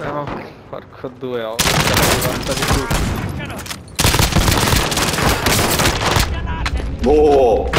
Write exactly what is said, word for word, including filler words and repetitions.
Eh, ma porco due, ho quaranta di tutti. Oh!